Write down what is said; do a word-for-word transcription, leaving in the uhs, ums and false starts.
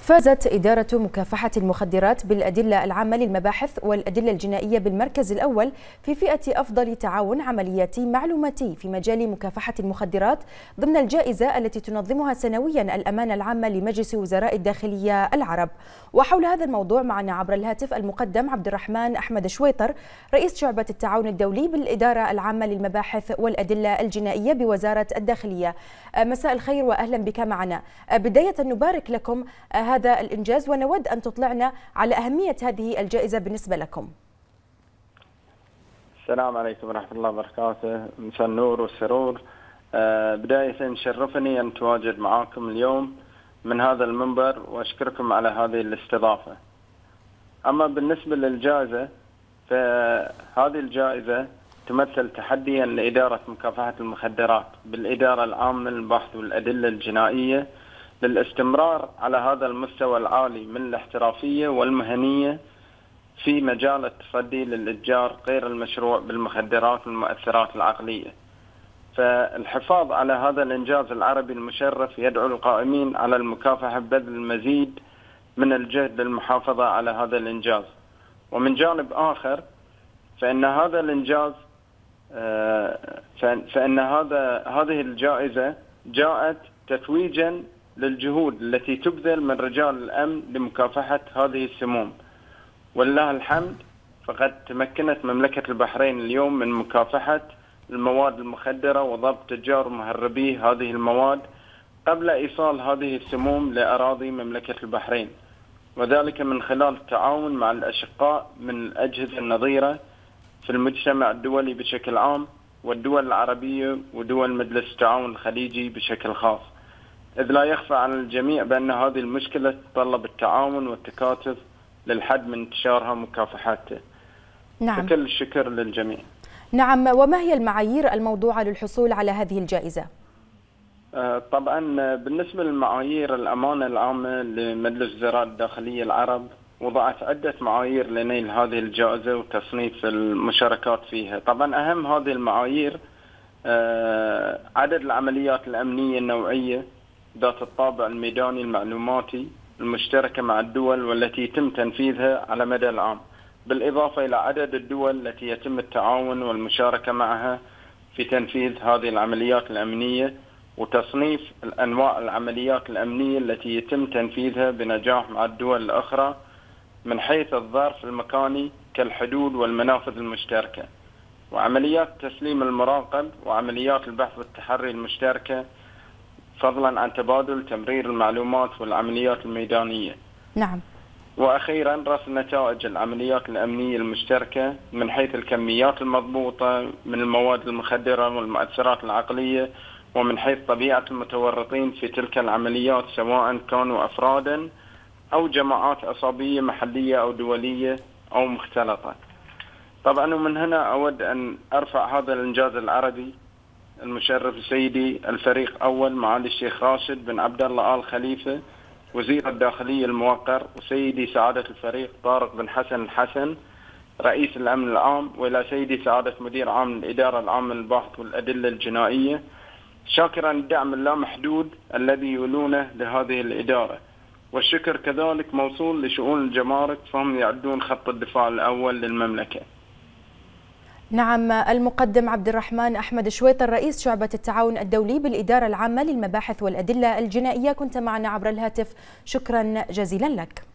فازت إدارة مكافحة المخدرات بالأدلة العامة للمباحث والأدلة الجنائية بالمركز الأول في فئة أفضل تعاون عملياتي معلوماتي في مجال مكافحة المخدرات ضمن الجائزة التي تنظمها سنويا الأمانة العامة لمجلس وزراء الداخلية العرب. وحول هذا الموضوع معنا عبر الهاتف المقدم عبد الرحمن أحمد شويطر، رئيس شعبة التعاون الدولي بالإدارة العامة للمباحث والأدلة الجنائية بوزارة الداخلية. مساء الخير وأهلا بك معنا. بداية نبارك لكم هذا الإنجاز ونود أن تطلعنا على أهمية هذه الجائزة بالنسبة لكم. السلام عليكم ورحمة الله وبركاته، مساء النور والسرور. أه بداية شرفني أن أتواجد معكم اليوم من هذا المنبر وأشكركم على هذه الاستضافة. أما بالنسبة للجائزة فهذه الجائزة تمثل تحديا لإدارة مكافحة المخدرات بالإدارة العامة للبحث والأدلة الجنائية للاستمرار على هذا المستوى العالي من الاحترافية والمهنية في مجال التصدي للإتجار غير المشروع بالمخدرات والمؤثرات العقلية. فالحفاظ على هذا الإنجاز العربي المشرف يدعو القائمين على المكافحة ببذل المزيد من الجهد للمحافظة على هذا الإنجاز. ومن جانب آخر فإن هذا الإنجاز فإن هذا هذه الجائزة جاءت تتويجا للجهود التي تبذل من رجال الأمن لمكافحة هذه السموم. ولله الحمد فقد تمكنت مملكة البحرين اليوم من مكافحة المواد المخدرة وضبط تجار مهربي هذه المواد قبل إيصال هذه السموم لأراضي مملكة البحرين، وذلك من خلال التعاون مع الأشقاء من الأجهزة النظيرة في المجتمع الدولي بشكل عام والدول العربية ودول مجلس التعاون الخليجي بشكل خاص، إذ لا يخفى على الجميع بأن هذه المشكلة تتطلب التعاون والتكاتف للحد من انتشارها ومكافحته. نعم. فكل الشكر للجميع. نعم، وما هي المعايير الموضوعة للحصول على هذه الجائزة؟ طبعا بالنسبة للمعايير الأمانة العامة لمجلس وزراء الداخلية العرب وضعت عدة معايير لنيل هذه الجائزة وتصنيف المشاركات فيها. طبعا أهم هذه المعايير عدد العمليات الأمنية النوعية ذات الطابع الميداني المعلوماتي المشتركة مع الدول والتي يتم تنفيذها على مدى العام، بالإضافة إلى عدد الدول التي يتم التعاون والمشاركة معها في تنفيذ هذه العمليات الأمنية، وتصنيف الأنواع العمليات الأمنية التي يتم تنفيذها بنجاح مع الدول الأخرى من حيث الظرف المكاني كالحدود والمنافذ المشتركة، وعمليات التسليم المراقب وعمليات البحث والتحري المشتركة، فضلا عن تبادل تمرير المعلومات والعمليات الميدانية. نعم. وأخيرا رصد نتائج العمليات الأمنية المشتركة من حيث الكميات المضبوطة من المواد المخدرة والمؤثرات العقلية، ومن حيث طبيعة المتورطين في تلك العمليات سواء كانوا أفرادا أو جماعات عصابية محلية أو دولية أو مختلطة. طبعا ومن هنا أود أن أرفع هذا الإنجاز العربي المشرف سيدي الفريق أول معالي الشيخ راشد بن عبد الله آل خليفة وزير الداخلية الموقر، وسيدي سعادة الفريق طارق بن حسن الحسن رئيس الأمن العام، وإلى سيدي سعادة مدير عام الإدارة العامة للبحث والأدلة الجنائية، شاكرا الدعم اللامحدود الذي يولونه لهذه الإدارة. والشكر كذلك موصول لشؤون الجمارك، فهم يعدون خط الدفاع الأول للمملكة. نعم، المقدم عبد الرحمن أحمد شويطر، رئيس شعبة التعاون الدولي بالإدارة العامة للمباحث والأدلة الجنائية، كنت معنا عبر الهاتف. شكرا جزيلا لك.